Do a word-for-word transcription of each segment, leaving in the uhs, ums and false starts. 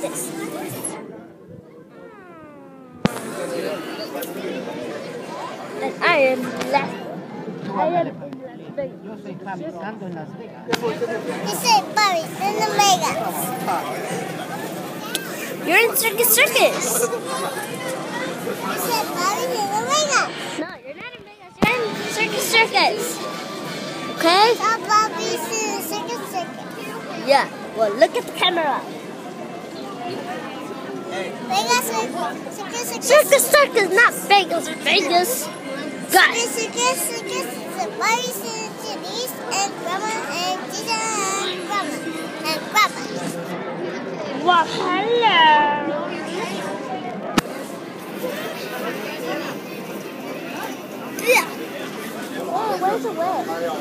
this. And I am left. I am in Las Vegas. Yo soy fabricando en Las Vegas. You say Bobby in Las Vegas. You're in Circus Circus. You said Bobby in Las Vegas. No, you're not in Vegas. You're in Circus Circus. Okay? So Bobby's in Circus Circus. Yeah. Well, look at the camera. Vegas, Circus Circus. Circus Circus, not Vegas. Vegas. Guys. Circus Circus Circus. So Bobby's in Janyse and Grandma and Janyse and Grandma and Grandma. Well, hello. Yeah. Oh, where's the way?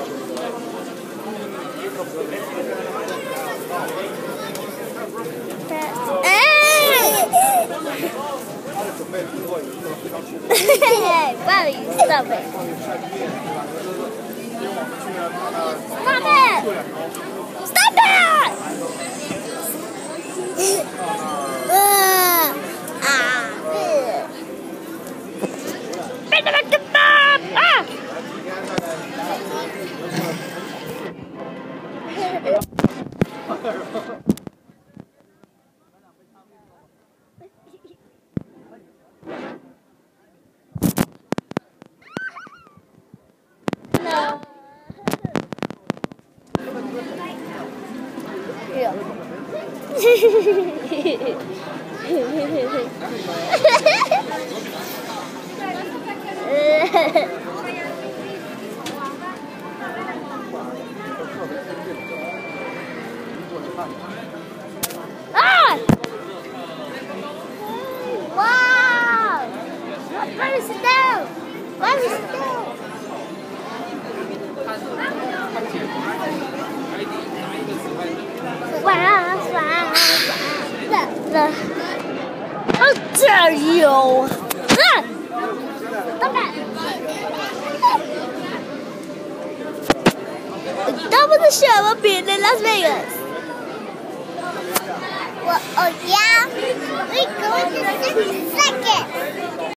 Hey, Bobby, stop it. Stop it! Stop it! Ah! No. Yeah. Ah! Wow! Why is it down? Why is it down? Wow! Wow! Wow! How dare you! Ah! Stop it! That was the show of being in Las Vegas. Well, oh yeah, we're going to Circus Circus.